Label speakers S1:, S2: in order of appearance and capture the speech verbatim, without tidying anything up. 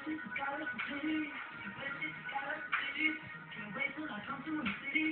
S1: Can't wait till I come to my city.